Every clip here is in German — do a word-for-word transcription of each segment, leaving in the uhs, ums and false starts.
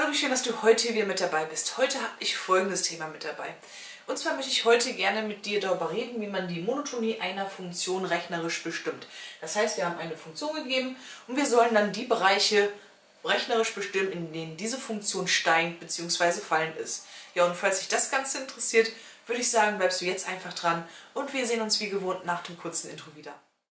Hallo, wie schön, dass du heute wieder mit dabei bist. Heute habe ich folgendes Thema mit dabei. Und zwar möchte ich heute gerne mit dir darüber reden, wie man die Monotonie einer Funktion rechnerisch bestimmt. Das heißt, wir haben eine Funktion gegeben und wir sollen dann die Bereiche rechnerisch bestimmen, in denen diese Funktion steigend bzw. fallend ist. Ja, und falls dich das Ganze interessiert, würde ich sagen, bleibst du jetzt einfach dran und wir sehen uns wie gewohnt nach dem kurzen Intro wieder.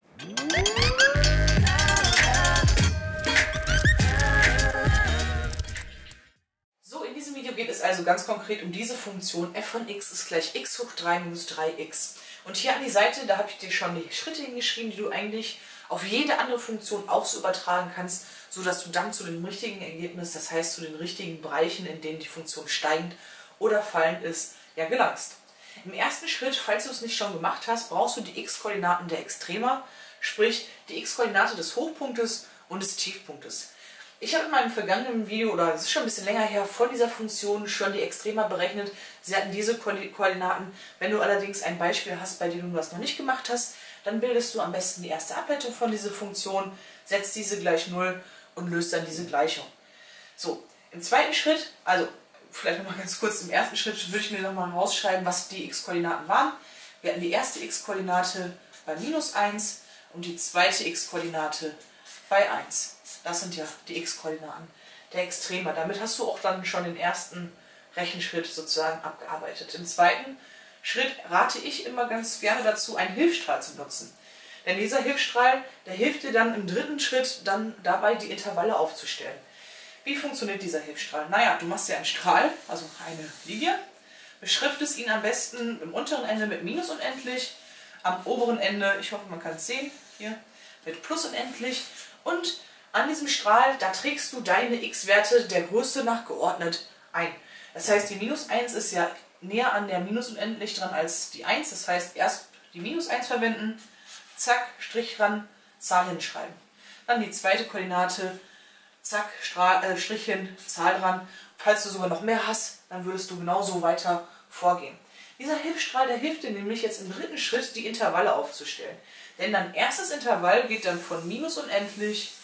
In diesem Video geht es also ganz konkret um diese Funktion f von x ist gleich x hoch drei minus drei x. Und hier an die Seite, da habe ich dir schon die Schritte hingeschrieben, die du eigentlich auf jede andere Funktion auch so übertragen kannst, sodass du dann zu dem richtigen Ergebnis, das heißt zu den richtigen Bereichen, in denen die Funktion steigend oder fallend ist, ja gelangst. Im ersten Schritt, falls du es nicht schon gemacht hast, brauchst du die x-Koordinaten der Extrema, sprich die x-Koordinate des Hochpunktes und des Tiefpunktes. Ich habe in meinem vergangenen Video, oder das ist schon ein bisschen länger her, von dieser Funktion schon die Extrema berechnet. Sie hatten diese Koordinaten. Wenn du allerdings ein Beispiel hast, bei dem du das noch nicht gemacht hast, dann bildest du am besten die erste Ableitung von dieser Funktion, setzt diese gleich null und löst dann diese Gleichung. So, im zweiten Schritt, also vielleicht nochmal ganz kurz, im ersten Schritt würde ich mir nochmal rausschreiben, was die x-Koordinaten waren. Wir hatten die erste x-Koordinate bei minus eins und die zweite x-Koordinate bei eins. Das sind ja die x-Koordinaten der Extrema. Damit hast du auch dann schon den ersten Rechenschritt sozusagen abgearbeitet. Im zweiten Schritt rate ich immer ganz gerne dazu, einen Hilfsstrahl zu nutzen. Denn dieser Hilfsstrahl, der hilft dir dann im dritten Schritt dann dabei, die Intervalle aufzustellen. Wie funktioniert dieser Hilfsstrahl? Naja, du machst ja einen Strahl, also eine Linie, beschriftest ihn am besten im unteren Ende mit minus unendlich, am oberen Ende, ich hoffe man kann es sehen, hier mit plus unendlich, und an diesem Strahl, da trägst du deine x-Werte der Größe nach geordnet ein. Das heißt, die minus eins ist ja näher an der minus unendlich dran als die eins. Das heißt, erst die minus eins verwenden, zack, Strich ran, Zahl hinschreiben. Dann die zweite Koordinate, zack, Strahl, äh, Strich hin, Zahl dran. Falls du sogar noch mehr hast, dann würdest du genauso weiter vorgehen. Dieser Hilfsstrahl, der hilft dir nämlich jetzt im dritten Schritt, die Intervalle aufzustellen. Denn dein erstes Intervall geht dann von minus unendlich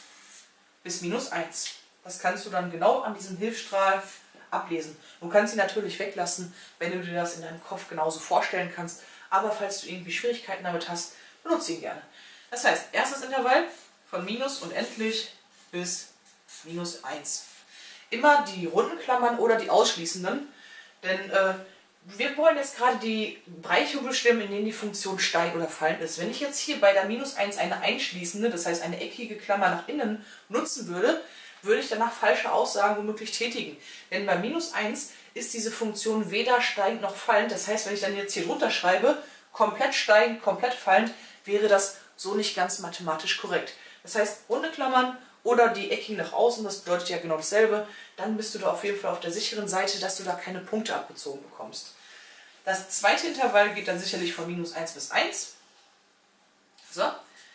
bis minus eins. Das kannst du dann genau an diesem Hilfsstrahl ablesen. Du kannst ihn natürlich weglassen, wenn du dir das in deinem Kopf genauso vorstellen kannst. Aber falls du irgendwie Schwierigkeiten damit hast, benutze ihn gerne. Das heißt, erstes Intervall von minus unendlich bis minus eins. Immer die runden Klammern oder die ausschließenden, denn äh, wir wollen jetzt gerade die Bereiche bestimmen, in denen die Funktion steigend oder fallend ist. Wenn ich jetzt hier bei der minus eins eine einschließende, das heißt eine eckige Klammer nach innen nutzen würde, würde ich danach falsche Aussagen womöglich tätigen. Denn bei minus eins ist diese Funktion weder steigend noch fallend. Das heißt, wenn ich dann jetzt hier drunter schreibe, komplett steigend, komplett fallend, wäre das so nicht ganz mathematisch korrekt. Das heißt, runde Klammern oder die eckigen nach außen, das bedeutet ja genau dasselbe, dann bist du da auf jeden Fall auf der sicheren Seite, dass du da keine Punkte abgezogen bekommst. Das zweite Intervall geht dann sicherlich von minus eins bis eins. So.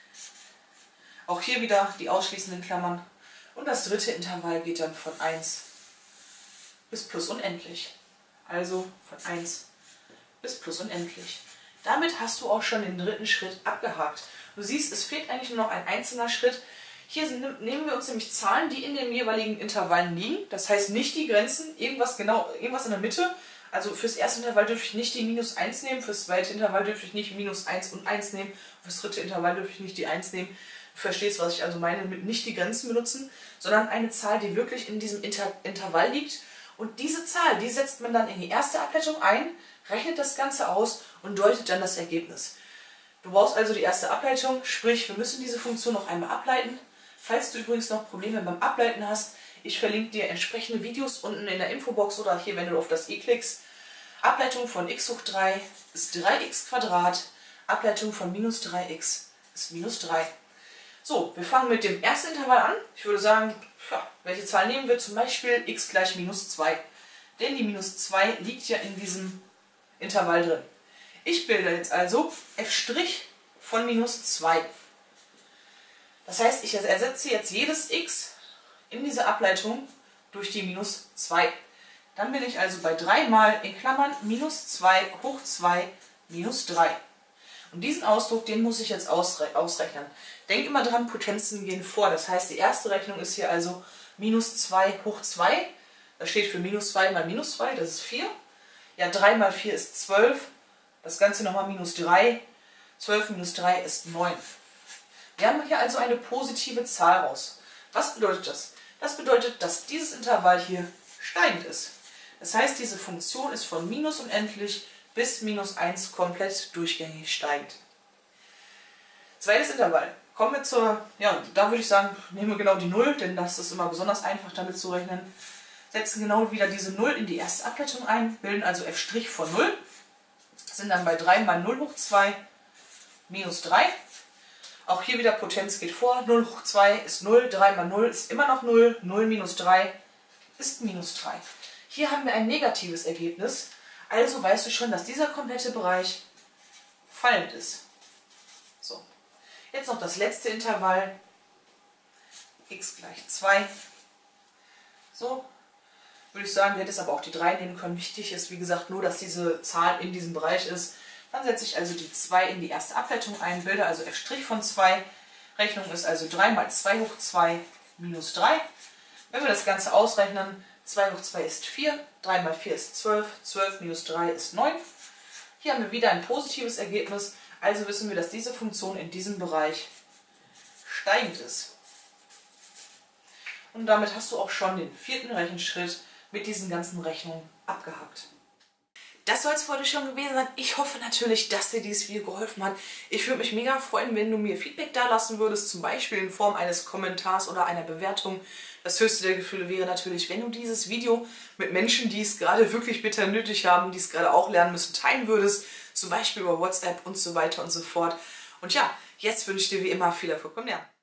Auch hier wieder die ausschließenden Klammern. Und das dritte Intervall geht dann von eins bis plus unendlich. Also von eins bis plus unendlich. Damit hast du auch schon den dritten Schritt abgehakt. Du siehst, es fehlt eigentlich nur noch ein einzelner Schritt. Hier sind, nehmen wir uns nämlich Zahlen, die in den jeweiligen Intervallen liegen. Das heißt nicht die Grenzen, irgendwas, genau, irgendwas in der Mitte. Also fürs erste Intervall dürfte ich nicht die minus eins nehmen, fürs zweite Intervall dürfte ich nicht minus eins und eins nehmen, fürs dritte Intervall dürfte ich nicht die eins nehmen. Du verstehst, was ich also meine mit nicht die Grenzen benutzen, sondern eine Zahl, die wirklich in diesem Inter Intervall liegt. Und diese Zahl, die setzt man dann in die erste Ableitung ein, rechnet das Ganze aus und deutet dann das Ergebnis. Du brauchst also die erste Ableitung, sprich, wir müssen diese Funktion noch einmal ableiten. Falls du übrigens noch Probleme beim Ableiten hast, ich verlinke dir entsprechende Videos unten in der Infobox oder hier, wenn du auf das i klickst. Ableitung von x hoch drei ist drei x Quadrat, Ableitung von minus drei x ist minus drei. So, wir fangen mit dem ersten Intervall an. Ich würde sagen, ja, welche Zahl nehmen wir? Zum Beispiel x gleich minus zwei. Denn die minus zwei liegt ja in diesem Intervall drin. Ich bilde jetzt also f' von minus zwei. Das heißt, ich ersetze jetzt jedes x in diese Ableitung durch die minus zwei. Dann bin ich also bei drei mal in Klammern minus zwei hoch zwei minus drei. Und diesen Ausdruck, den muss ich jetzt ausre ausrechnen. Denk immer dran, Potenzen gehen vor. Das heißt, die erste Rechnung ist hier also minus zwei hoch zwei. Das steht für minus zwei mal minus zwei, das ist vier. Ja, drei mal vier ist zwölf. Das Ganze nochmal minus drei. zwölf minus drei ist neun. Wir haben hier also eine positive Zahl raus. Was bedeutet das? Das bedeutet, dass dieses Intervall hier steigend ist. Das heißt, diese Funktion ist von minus unendlich bis minus eins komplett durchgängig steigend. Zweites Intervall. Kommen wir zur, ja, da würde ich sagen, nehmen wir genau die null, denn das ist immer besonders einfach damit zu rechnen. Setzen genau wieder diese null in die erste Ableitung ein, bilden also f' von null, sind dann bei drei mal null hoch zwei minus drei. Auch hier wieder Potenz geht vor, null hoch zwei ist null, drei mal null ist immer noch null, null minus drei ist minus drei. Hier haben wir ein negatives Ergebnis, also weißt du schon, dass dieser komplette Bereich fallend ist. So. Jetzt noch das letzte Intervall, x gleich zwei. So, würde ich sagen, du hättest aber auch die drei nehmen können. Wichtig ist, wie gesagt, nur, dass diese Zahl in diesem Bereich ist. Dann setze ich also die zwei in die erste Ableitung ein, bilde also f' von zwei. Rechnung ist also drei mal zwei hoch zwei minus drei. Wenn wir das Ganze ausrechnen, zwei hoch zwei ist vier, drei mal vier ist zwölf, zwölf minus drei ist neun. Hier haben wir wieder ein positives Ergebnis, also wissen wir, dass diese Funktion in diesem Bereich steigend ist. Und damit hast du auch schon den vierten Rechenschritt mit diesen ganzen Rechnungen abgehakt. Das soll es für heute schon gewesen sein. Ich hoffe natürlich, dass dir dieses Video geholfen hat. Ich würde mich mega freuen, wenn du mir Feedback da lassen würdest, zum Beispiel in Form eines Kommentars oder einer Bewertung. Das höchste der Gefühle wäre natürlich, wenn du dieses Video mit Menschen, die es gerade wirklich bitter nötig haben, die es gerade auch lernen müssen, teilen würdest. Zum Beispiel über WhatsApp und so weiter und so fort. Und ja, jetzt wünsche ich dir wie immer viel Erfolg beim Lernen.